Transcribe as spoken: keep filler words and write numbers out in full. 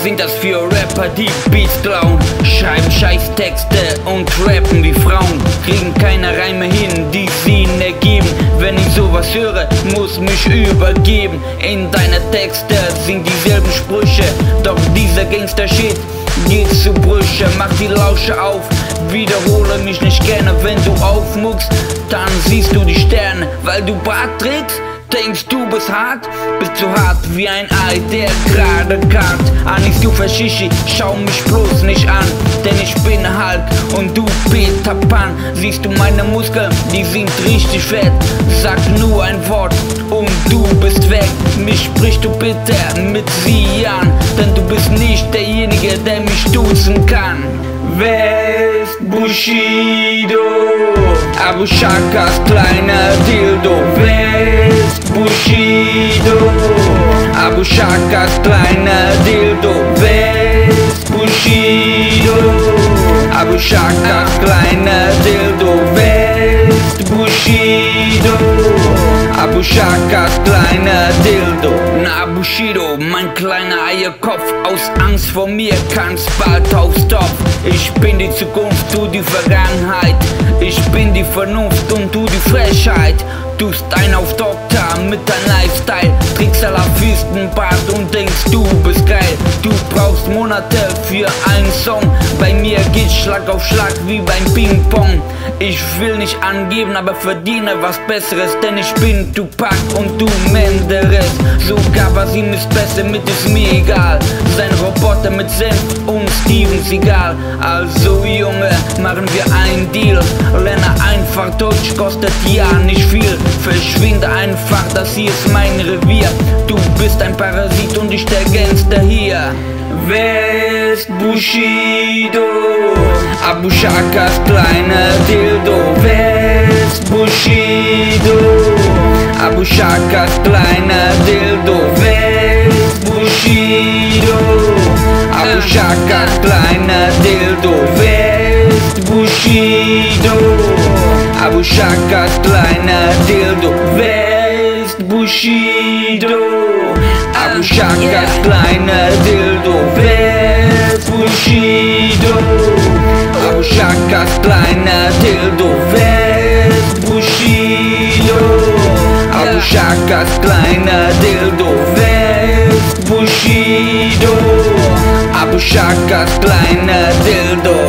sind das für Rapper, die Beats klauen, schreiben Scheißtexte und rappen wie Frauen, kriegen keine Reime hin, die sie ergeben. Wenn ich sowas höre, muss mich übergeben. In deine Texte sind dieselben Sprüche, doch dieser Gangster-Shit geht zu Brüche. Mach die Lausche auf, wiederhole mich nicht gerne. Wenn du aufmuckst, dann siehst du die Sterne. Weil du Bart trägst, denkst du bist hart, bist so hart wie ein Ei, der gerade kart. Anis, du Faschichi, schau mich bloß nicht an, denn ich bin Hulk und du Peter Pan. Siehst du meine Muskeln, die sind richtig fett. Sag nur ein Wort und du bist weg. Mich sprichst du bitte mit sie an, denn du bist nicht derjenige, der mich duzen kann. Wer ist Bushido? Abu Shakas kleiner Dildo. Wer ist Bushido? Abu Shakas kleiner Dildo. Wer ist Bushido? Abu Shakas kleiner Dildo. Wer ist Bushido? Abu Shakas kleiner Dildo. Na Bushido, mein kleiner Eierkopf, aus Angst vor mir kannst bald aufs Topf. Ich bin die Zukunft, du die Vergangenheit. Ich bin die Vernunft und du die Frechheit. Tust ein auf Doktor mit deinem Lifestyle, trägst Salafistenbart und denkst du bist geil. Du brauchst Monate für einen Song, bei mir geht's Schlag auf Schlag wie beim Ping-Pong. Ich will nicht angeben, aber verdiene was Besseres, denn ich bin Tupac und du Menderes. Sogar Wasim ist besser, mit ist mir egal. Sein Roboter mit Senf und Steven Seagal. Also Junge, machen wir einen Deal. Lerne einfach Deutsch, kostet ja nicht viel. Verschwinde einfach, das hier ist mein Revier. Du bist ein Parasit und ich der Gangster hier. Wer ist Bushido? Abu Shakas kleiner Dildo. Wer ist Bushido? Abu Shakas kleiner Dildo. Wer ist Bushido? Abu Shakas kleiner Dildo. Wer ist Bushido? Abu Shakas kleiner Dildo. Wer ist Bushido? Abu Shakas kleiner Dildo. Wer ist Bushido? Abu Shakas kleiner Dildo. Wer ist Bushido? Abu Shakas kleiner Dildo. Wer ist Bushido? Abu Shakas kleiner Dildo.